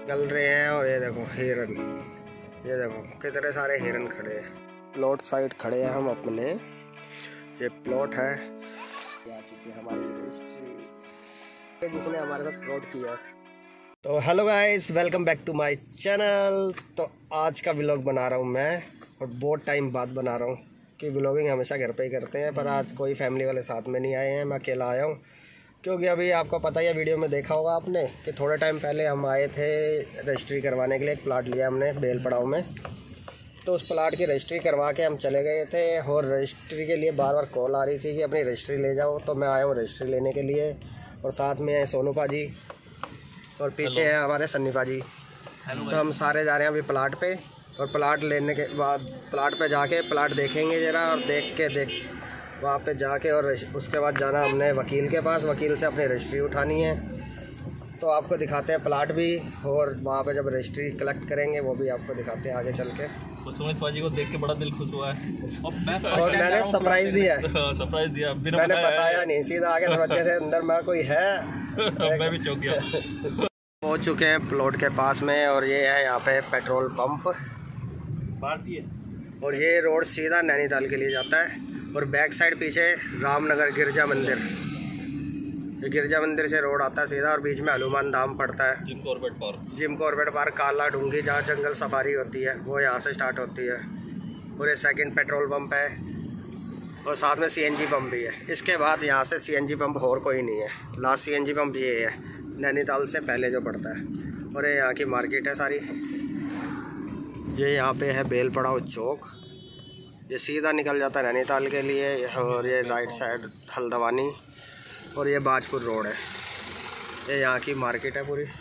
चल रहे हैं। और ये देखो हिरन, ये देखो कितने सारे हिरन खड़े हैं। प्लॉट साइड खड़े हैं हम अपने, ये प्लॉट है। आ चुकी है हमारी रजिस्ट्री, जिसने हमारे साथ फ्रॉड किया। तो hello guys, welcome back to my channel. तो आज का व्लॉग बना रहा हूँ मैं, और बहुत टाइम बाद बना रहा हूँ कि व्लॉगिंग हमेशा घर पे ही करते हैं, पर आज कोई फैमिली वाले साथ में नहीं आए हैं, मैं अकेला आया हूँ। क्योंकि अभी आपको पता ही है, वीडियो में देखा होगा आपने कि थोड़े टाइम पहले हम आए थे रजिस्ट्री करवाने के लिए। एक प्लाट लिया हमने बेल पड़ाव में, तो उस प्लाट की रजिस्ट्री करवा के हम चले गए थे। और रजिस्ट्री के लिए बार बार कॉल आ रही थी कि अपनी रजिस्ट्री ले जाओ, तो मैं आया हूँ रजिस्ट्री लेने के लिए। और साथ में है सोनू पाजी, और पीछे है हमारे सन्नी पाजी। तो हम सारे जा रहे हैं अभी प्लाट पे, और प्लाट लेने के बाद प्लाट पे जाके प्लाट देखेंगे ज़रा, और देख वहाँ पे जाके, और उसके बाद जाना हमने वकील के पास, वकील से अपनी रजिस्ट्री उठानी है। तो आपको दिखाते हैं प्लाट भी, और वहाँ पे जब रजिस्ट्री कलेक्ट करेंगे वो भी आपको दिखाते हैं आगे चल के। तो सुमित पाजी को देख के बड़ा दिल खुश हुआ है, और मैंने सरप्राइज़ दिया है। सरप्राइज दिया, मैंने बताया नहीं, सीधा आगे दरवाजे से अंदर में कोई है। मैं भी चौंक गया। पहुँच चुके हैं प्लॉट के पास में, और ये है यहाँ पे पेट्रोल पंप भारतीय, और ये रोड सीधा नैनीताल के लिए जाता है। और बैक साइड पीछे रामनगर गिरजा मंदिर, ये गिरजा मंदिर से रोड आता है सीधा, और बीच में हनुमान धाम पड़ता है। जिम कॉर्बेट पार्क, काला डूंगी जहाँ जंगल सफारी होती है वो यहाँ से स्टार्ट होती है। और ये सेकंड पेट्रोल पंप है, और साथ में सीएनजी पंप भी है। इसके बाद यहाँ से सीएनजी पंप और कोई नहीं है, लास्ट सीएनजी पंप ये है नैनीताल से पहले जो पड़ता है। और ये यहाँ की मार्केट है सारी। ये यहाँ पे है बेल पड़ाव चौक, ये सीधा निकल जाता है नैनीताल के लिए। और ये राइट साइड हल्द्वानी, और ये बाजपुर रोड है। ये यहाँ की मार्केट है पूरी।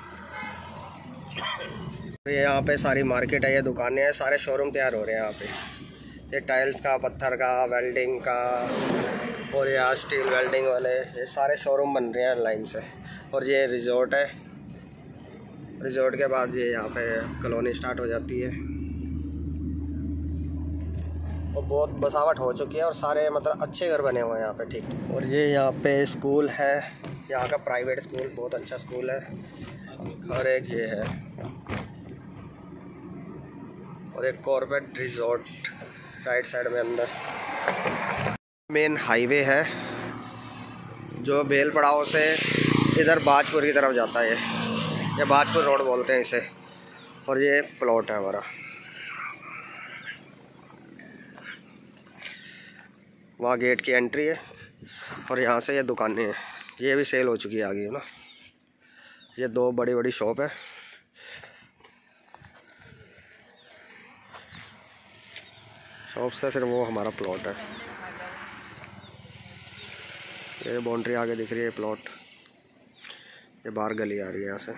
ये यहाँ पे सारी मार्केट है, ये दुकानें हैं, सारे शोरूम तैयार हो रहे हैं यहाँ पे। ये टाइल्स का, पत्थर का, वेल्डिंग का, और यहाँ स्टील वेल्डिंग वाले, ये सारे शोरूम बन रहे हैं लाइन से। और ये रिजॉर्ट है, रिजॉर्ट के बाद ये यहाँ पे कॉलोनी स्टार्ट हो जाती है। और बहुत बसावट हो चुकी है, और सारे मतलब अच्छे घर बने हुए हैं यहाँ पे, ठीक। और ये यहाँ पे स्कूल है, यहाँ का प्राइवेट स्कूल, बहुत अच्छा स्कूल है। और एक ये है, और एक कॉर्बेट रिजॉर्ट राइट साइड में अंदर। मेन हाईवे है जो बेल पड़ाव से इधर बाजपुर की तरफ जाता है, ये बाजपुर रोड बोलते हैं इसे। और ये प्लॉट है हमारा, वहाँ गेट की एंट्री है, और यहाँ से ये दुकानें हैं। ये भी सेल हो चुकी है आगे, है ना। ये दो बड़ी बड़ी शॉप है। शॉप से फिर वो हमारा प्लॉट है। ये बाउंड्री आगे दिख रही है प्लॉट, ये बाहर गली आ रही है यहाँ से।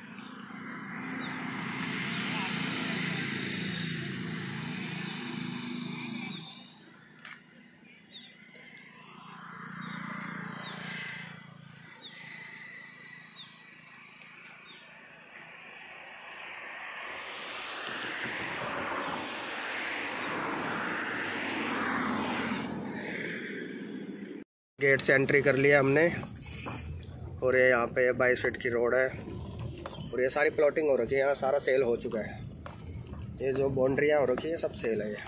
गेट से एंट्री कर लिया हमने, और ये यहाँ पे 22 फीट की रोड है। और ये सारी प्लॉटिंग हो रखी है, यहाँ सारा सेल हो चुका है। ये जो बाउंड्रियाँ हो रखी है सब सेल है। ये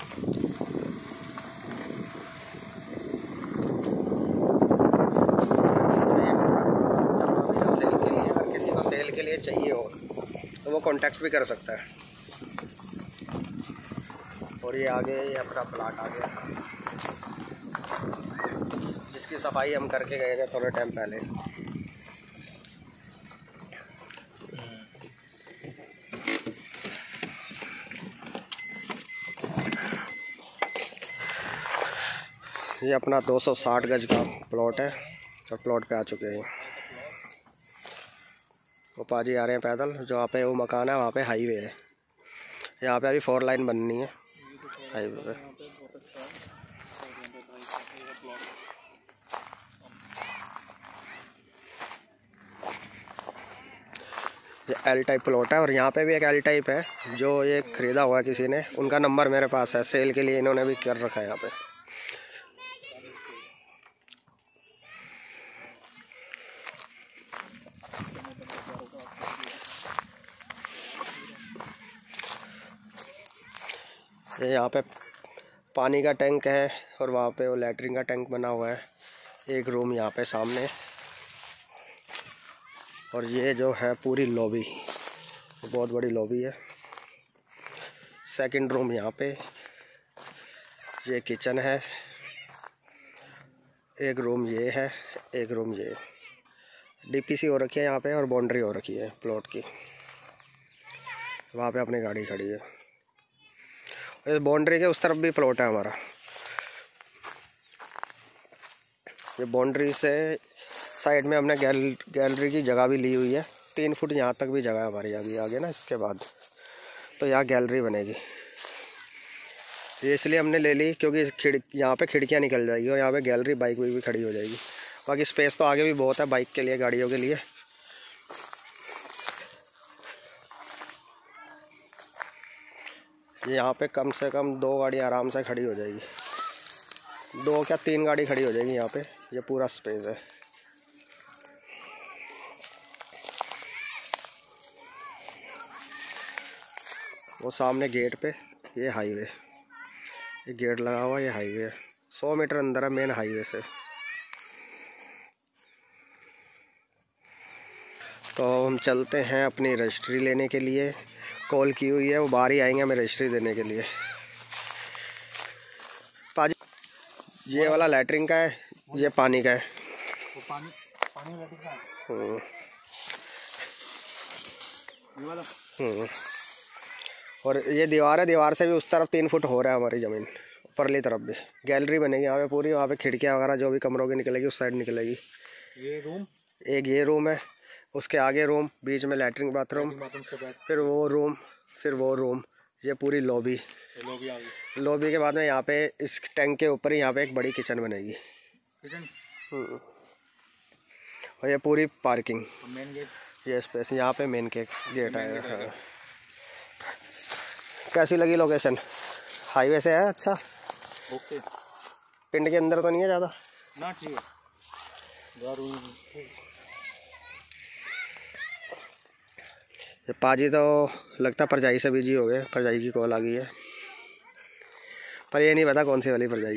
सेल के लिए, अगर किसी को सेल के लिए चाहिए हो तो वो कॉन्टेक्ट भी कर सकता है। और ये आगे ये अपना प्लाट आ गया, जिसकी सफाई हम करके गए थे थोड़े टाइम पहले। ये अपना 260 गज का प्लॉट है, और प्लॉट पे आ चुके हैं। वो पाजी आ रहे हैं पैदल, जो वहाँ पे वो मकान है वहाँ पे हाईवे है। यहाँ पे अभी 4 लाइन बननी है हाईवे पे। ये एल टाइप प्लॉट है, और यहाँ पे भी एक एल टाइप है जो ये ख़रीदा हुआ है किसी ने, उनका नंबर मेरे पास है, सेल के लिए इन्होंने भी कर रखा है यहाँ पे। ये यहाँ पे पानी का टैंक है और वहाँ पे वो लैट्रिन का टैंक बना हुआ है। एक रूम यहाँ पे सामने, और ये जो है पूरी लॉबी, बहुत बड़ी लॉबी है। सेकंड रूम यहाँ पे, ये किचन है। एक रूम ये है, एक रूम ये। डीपीसी हो रखी है यहाँ पे और बाउंड्री हो रखी है प्लॉट की। वहाँ पे अपनी गाड़ी खड़ी है। इस बाउंड्री के उस तरफ भी प्लॉट है हमारा। ये बाउंड्री से साइड में हमने गैलरी की जगह भी ली हुई है। 3 फुट यहाँ तक भी जगह है हमारी अभी आगे ना। इसके बाद तो यहाँ गैलरी बनेगी। ये इसलिए हमने ले ली क्योंकि यहाँ पे खिड़कियाँ निकल जाएगी और यहाँ पे गैलरी बाइक भी खड़ी हो जाएगी। बाकी स्पेस तो आगे भी बहुत है बाइक के लिए, गाड़ियों के लिए। यहाँ पे कम से कम 2 गाड़ी आराम से खड़ी हो जाएगी। 2 क्या 3 गाड़ी खड़ी हो जाएगी यहाँ पे। ये पूरा स्पेस है। वो सामने गेट पे ये हाईवे, ये गेट लगा हुआ, ये हाईवे है। 100 मीटर अंदर है मेन हाईवे से। तो हम चलते हैं अपनी रजिस्ट्री लेने के लिए। कॉल की हुई है, वो बाहर ही आएंगे हमें रजिस्ट्री देने के लिए। पाजी ये वाला लैट्रिन का है, ये पानी का है। पानी लैट्रिन का है। ये वाला और ये दीवार है, दीवार से भी उस तरफ 3 फुट हो रहा है हमारी ज़मीन। परली तरफ भी गैलरी बनेगी यहाँ पे पूरी। वहाँ पे खिड़कियाँ वगैरह जो भी कमरों की निकलेगी उस साइड निकलेगी। ये रूम, एक ये रूम है, उसके आगे रूम, बीच में लैट्रिन बाथरूम, फिर वो रूम, फिर वो रूम। ये पूरी लॉबी। लॉबी के बाद में यहाँ पे इस टैंक के ऊपर ही यहाँ पे एक बड़ी किचन बनेगी। और ये पूरी पार्किंग, ये स्पेस। यहाँ पे मेन गेट आएगा। हाँ। कैसी लगी लोकेशन? हाईवे से है अच्छा। ओके। पिंड के अंदर तो नहीं है ज़्यादा ना? ठीक है। ये पाजी तो लगता परजाई से बिजी हो गए। परजाई की कॉल आ गई है, पर ये नहीं पता कौन सी वाली परजाई।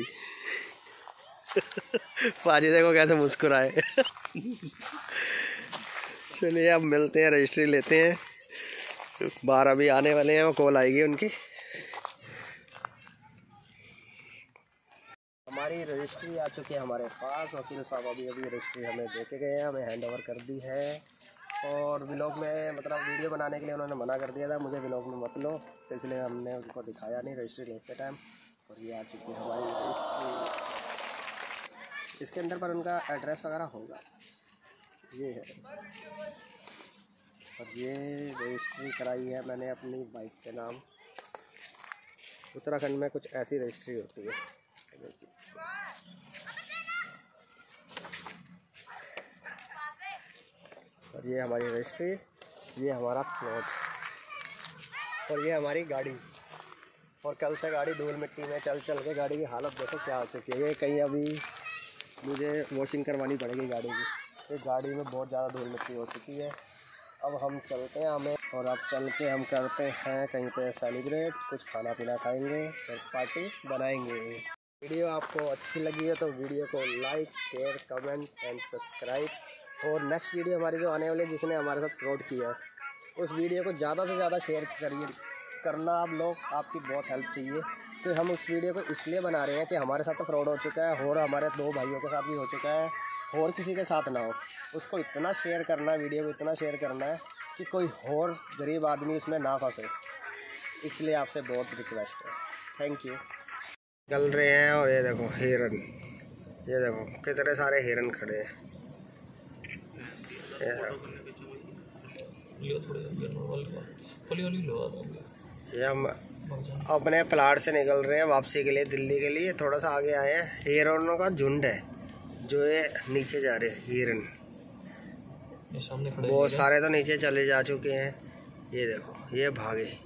पाजी देखो कैसे मुस्कुराए। चलिए अब मिलते हैं, रजिस्ट्री लेते हैं। 12 अभी आने वाले हैं, वो कॉल आएगी उनकी। हमारी रजिस्ट्री आ चुकी है हमारे पास। वकील साहब अभी रजिस्ट्री हमें दे के गए हैं, हमें हैंड ओवर कर दी है। और व्लॉग में मतलब वीडियो बनाने के लिए उन्होंने मना कर दिया था, मुझे व्लॉग में मत लो, तो इसलिए हमने उनको दिखाया नहीं रजिस्ट्री लेते टाइम। और ये आ चुकी है हमारी रजिस्ट्री। इसके अंदर पर उनका एड्रेस वगैरह होगा, ये है। और ये रजिस्ट्री कराई है मैंने अपनी बाइक के नाम। उत्तराखंड में कुछ ऐसी रजिस्ट्री होती है। और ये हमारी रजिस्ट्री, ये हमारा प्लॉट, और ये हमारी गाड़ी। और कल से गाड़ी धूल मिट्टी में चल के गाड़ी की हालत देखो क्या हो चुकी है। ये कहीं अभी मुझे वॉशिंग करवानी पड़ेगी गाड़ी की। ये गाड़ी में बहुत ज़्यादा धूल मिट्टी हो चुकी है। अब हम चलते हैं हमें, और अब चल के हम करते हैं कहीं पे सेलिब्रेट, कुछ खाना पीना खाएंगे और पार्टी बनाएंगे। वीडियो आपको अच्छी लगी है तो वीडियो को like, share, comment and subscribe. और नेक्स्ट वीडियो हमारी जो आने वाली है, जिसने हमारे साथ फ्रॉड किया है, उस वीडियो को ज़्यादा से ज़्यादा शेयर करना आप लोग। आपकी बहुत हेल्प चाहिए। तो हम उस वीडियो को इसलिए बना रहे हैं कि हमारे साथ तो फ्रॉड हो चुका है, और हमारे 2 भाइयों के साथ भी हो चुका है, और किसी के साथ ना हो। उसको इतना शेयर करना है, वीडियो को इतना शेयर करना है कि कोई और गरीब आदमी उसमें ना फंसे। इसलिए आपसे बहुत रिक्वेस्ट है। Thank you. चल रहे हैं, और ये देखो हिरन, ये देखो कितने सारे हिरन खड़े हैं। ये हम अपने प्लाट से निकल रहे हैं वापसी के लिए, दिल्ली के लिए। थोड़ा सा आगे आए हैं, हिरनों का झुंड है जो ये नीचे जा रहे हैं। हिरन ये सामने खड़े, बहुत सारे तो नीचे चले जा चुके हैं। ये देखो ये भागे।